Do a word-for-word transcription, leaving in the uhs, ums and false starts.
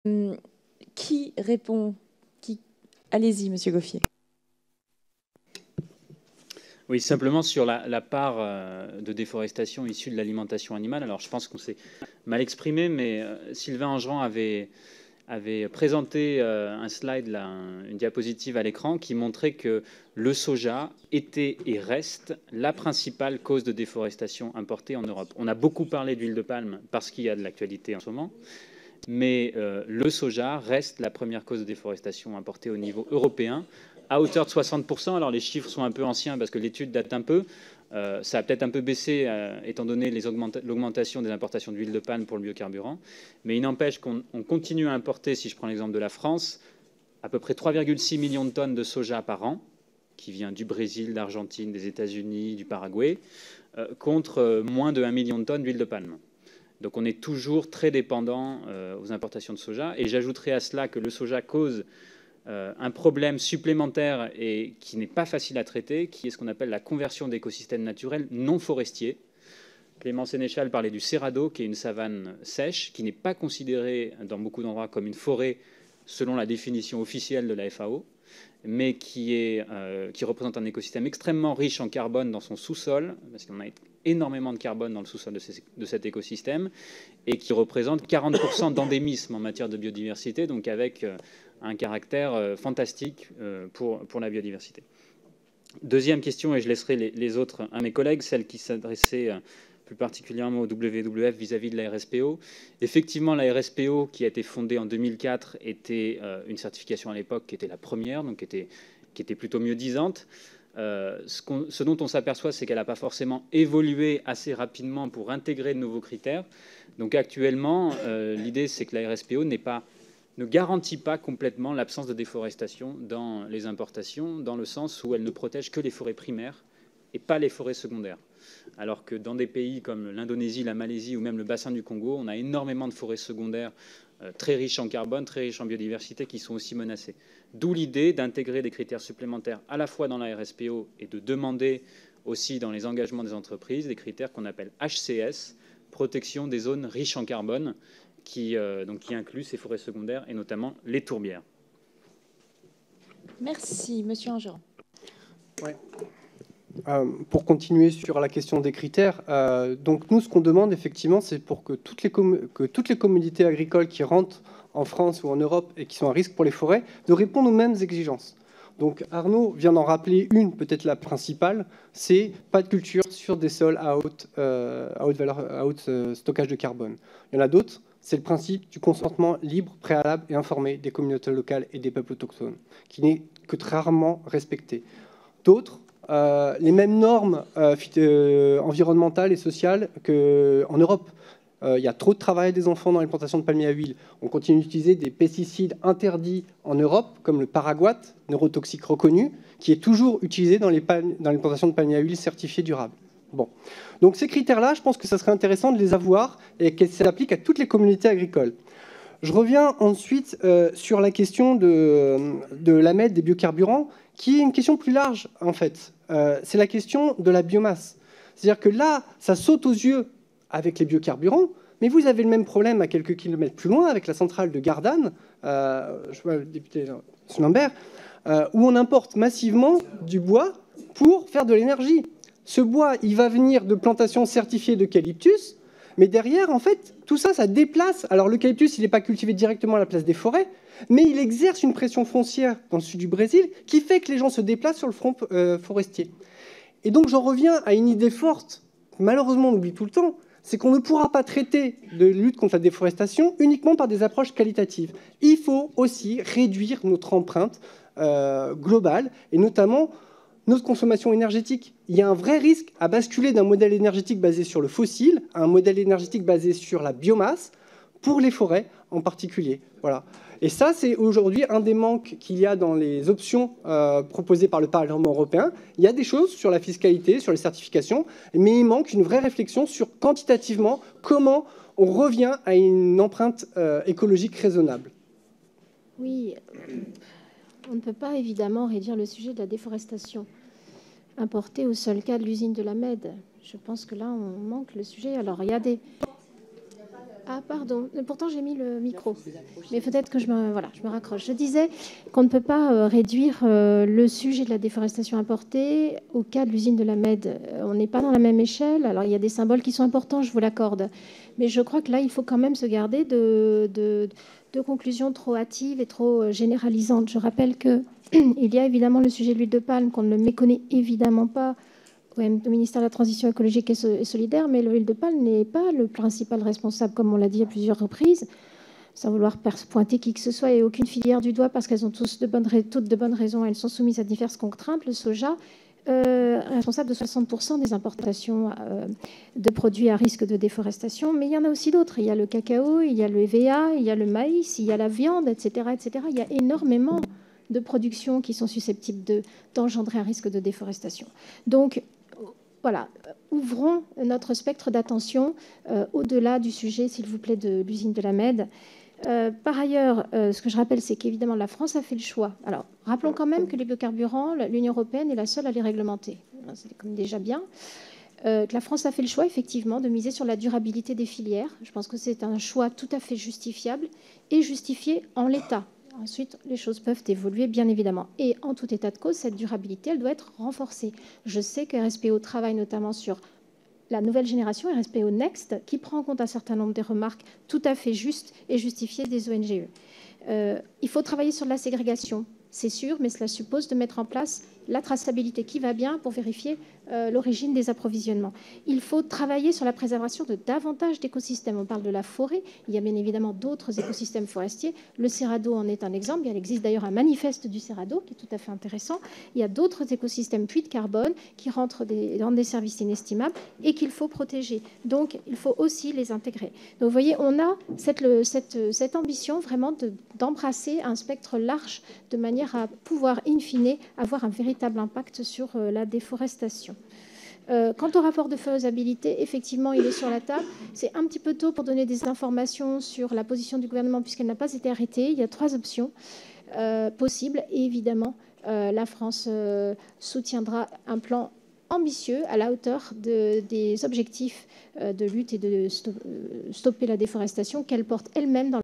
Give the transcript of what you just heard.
Qui répond qui... Allez-y, Monsieur Goffier. Oui, simplement sur la, la part euh, de déforestation issue de l'alimentation animale. Alors, je pense qu'on s'est mal exprimé, mais euh, Sylvain Angerand avait, avait présenté euh, un slide, là, un, une diapositive à l'écran, qui montrait que le soja était et reste la principale cause de déforestation importée en Europe. On a beaucoup parlé d'huile de palme parce qu'il y a de l'actualité en ce moment, mais euh, le soja reste la première cause de déforestation importée au niveau européen, à hauteur de soixante pour cent. Alors les chiffres sont un peu anciens parce que l'étude date un peu. Euh, ça a peut-être un peu baissé euh, étant donné l'augmentation des importations d'huile de palme pour le biocarburant. Mais il n'empêche qu'on continue à importer, si je prends l'exemple de la France, à peu près trois virgule six millions de tonnes de soja par an, qui vient du Brésil, d'Argentine, des États-Unis, du Paraguay, euh, contre euh, moins de un million de tonnes d'huile de palme. Donc on est toujours très dépendant euh, aux importations de soja. Et j'ajouterai à cela que le soja cause Euh, un problème supplémentaire et qui n'est pas facile à traiter, qui est ce qu'on appelle la conversion d'écosystèmes naturels non forestiers. Clément Sénéchal parlait du Cerrado, qui est une savane sèche, qui n'est pas considérée dans beaucoup d'endroits comme une forêt selon la définition officielle de la F A O, mais qui, est, euh, qui représente un écosystème extrêmement riche en carbone dans son sous-sol, parce qu'on a énormément de carbone dans le sous-sol de, de cet écosystème, et qui représente quarante pour cent d'endémisme en matière de biodiversité, donc avec euh, un caractère euh, fantastique euh, pour, pour la biodiversité. Deuxième question, et je laisserai les, les autres à mes collègues, celle qui s'adressait euh, plus particulièrement au W W F vis-à-vis de la R S P O. Effectivement, la R S P O, qui a été fondée en deux mille quatre, était euh, une certification à l'époque qui était la première, donc qui était, qui était plutôt mieux-disante. Euh, ce, ce dont on s'aperçoit, c'est qu'elle n'a pas forcément évolué assez rapidement pour intégrer de nouveaux critères. Donc actuellement, euh, l'idée, c'est que la R S P O n'est pas ne garantit pas complètement l'absence de déforestation dans les importations, dans le sens où elle ne protège que les forêts primaires et pas les forêts secondaires. Alors que dans des pays comme l'Indonésie, la Malaisie ou même le bassin du Congo, on a énormément de forêts secondaires euh, très riches en carbone, très riches en biodiversité, qui sont aussi menacées. D'où l'idée d'intégrer des critères supplémentaires à la fois dans la R S P O et de demander aussi dans les engagements des entreprises des critères qu'on appelle H C S, protection des zones riches en carbone, Qui, euh, donc, qui inclut ces forêts secondaires et notamment les tourbières. Merci, Monsieur Angerand. Ouais. Euh, pour continuer sur la question des critères, euh, donc nous, ce qu'on demande effectivement, c'est pour que toutes, les que toutes les communautés agricoles qui rentrent en France ou en Europe et qui sont à risque pour les forêts, de répondre aux mêmes exigences. Donc Arnaud vient d'en rappeler une, peut-être la principale, c'est pas de culture sur des sols à haute, euh, à haute valeur, à haute euh, stockage de carbone. Il y en a d'autres. C'est le principe du consentement libre, préalable et informé des communautés locales et des peuples autochtones, qui n'est que très rarement respecté. D'autres, euh, les mêmes normes euh, euh, environnementales et sociales qu'en Europe. Euh, il y a trop de travail des enfants dans l'implantation de palmiers à huile. On continue d'utiliser des pesticides interdits en Europe, comme le paraguat, neurotoxique reconnu, qui est toujours utilisé dans l'implantation de palmiers à huile certifiés durables. Bon. Donc ces critères-là, je pense que ça serait intéressant de les avoir et qu'elles s'appliquent à toutes les communautés agricoles. Je reviens ensuite euh, sur la question de, de l'A M E D, des biocarburants, qui est une question plus large, en fait. Euh, c'est la question de la biomasse. C'est-à-dire que là, ça saute aux yeux avec les biocarburants, mais vous avez le même problème à quelques kilomètres plus loin avec la centrale de Gardanne, euh, je vois le député Lambert, euh, où on importe massivement du bois pour faire de l'énergie. Ce bois, il va venir de plantations certifiées d'eucalyptus, mais derrière, en fait, tout ça, ça déplace. Alors l'eucalyptus, il n'est pas cultivé directement à la place des forêts, mais il exerce une pression foncière dans le sud du Brésil qui fait que les gens se déplacent sur le front euh, forestier. Et donc j'en reviens à une idée forte, malheureusement on oublie tout le temps, c'est qu'on ne pourra pas traiter de lutte contre la déforestation uniquement par des approches qualitatives. Il faut aussi réduire notre empreinte euh, globale, et notamment notre consommation énergétique. Il y a un vrai risque à basculer d'un modèle énergétique basé sur le fossile à un modèle énergétique basé sur la biomasse, pour les forêts en particulier. Voilà. Et ça, c'est aujourd'hui un des manques qu'il y a dans les options euh, proposées par le Parlement européen. Il y a des choses sur la fiscalité, sur les certifications, mais il manque une vraie réflexion sur quantitativement comment on revient à une empreinte euh, écologique raisonnable. Oui, on ne peut pas évidemment réduire le sujet de la déforestation importée au seul cas de l'usine de l'A M E D. Je pense que là, on manque le sujet. Alors, il y a des... Ah, pardon. Pourtant, j'ai mis le micro. Mais peut-être que je me, voilà, je me raccroche. Je disais qu'on ne peut pas euh, réduire euh, le sujet de la déforestation importée au cas de l'usine de la Mède. Euh, on n'est pas dans la même échelle. Alors, il y a des symboles qui sont importants, je vous l'accorde. Mais je crois que là, il faut quand même se garder de, de, de conclusions trop hâtives et trop généralisantes. Je rappelle qu'il y a évidemment le sujet de l'huile de palme, qu'on ne méconnaît évidemment pas au ministère de la Transition écologique et solidaire, mais l'huile de palme n'est pas le principal responsable, comme on l'a dit à plusieurs reprises, sans vouloir pointer qui que ce soit et aucune filière du doigt, parce qu'elles ont tous de bonnes, toutes de bonnes raisons, elles sont soumises à diverses contraintes. Le soja euh, est responsable de soixante pour cent des importations euh, de produits à risque de déforestation, mais il y en a aussi d'autres. Il y a le cacao, il y a le E V A, il y a le maïs, il y a la viande, et cetera, et cetera. Il y a énormément de productions qui sont susceptibles de, d'engendrer un risque de déforestation. Donc, voilà, ouvrons notre spectre d'attention euh, au-delà du sujet, s'il vous plaît, de l'usine de la Mède. Euh, par ailleurs, euh, ce que je rappelle, c'est qu'évidemment, la France a fait le choix. Alors, rappelons quand même que les biocarburants, l'Union européenne est la seule à les réglementer. C'est comme déjà bien. Euh, que la France a fait le choix, effectivement, de miser sur la durabilité des filières. Je pense que c'est un choix tout à fait justifiable et justifié en l'état. Ensuite, les choses peuvent évoluer, bien évidemment. Et en tout état de cause, cette durabilité, elle doit être renforcée. Je sais que R S P O travaille notamment sur la nouvelle génération, R S P O Next, qui prend en compte un certain nombre des remarques tout à fait justes et justifiées des O N G E. Euh, il faut travailler sur la ségrégation, c'est sûr, mais cela suppose de mettre en place la traçabilité qui va bien pour vérifier euh, l'origine des approvisionnements. Il faut travailler sur la préservation de davantage d'écosystèmes. On parle de la forêt, il y a bien évidemment d'autres écosystèmes forestiers. Le Cerrado en est un exemple. Il existe d'ailleurs un manifeste du Cerrado qui est tout à fait intéressant. Il y a d'autres écosystèmes puits de carbone qui rentrent des, dans des services inestimables et qu'il faut protéger. Donc, il faut aussi les intégrer. Donc, vous voyez, on a cette, le, cette, cette ambition vraiment de, d'embrasser un spectre large de manière à pouvoir, in fine, avoir un véritable impact sur euh, la déforestation. Euh, quant au rapport de faisabilité, effectivement, il est sur la table. C'est un petit peu tôt pour donner des informations sur la position du gouvernement puisqu'elle n'a pas été arrêtée. Il y a trois options euh, possibles. Et évidemment, euh, la France euh, soutiendra un plan ambitieux à la hauteur de, des objectifs euh, de lutte et de stopper la déforestation qu'elle porte elle-même dans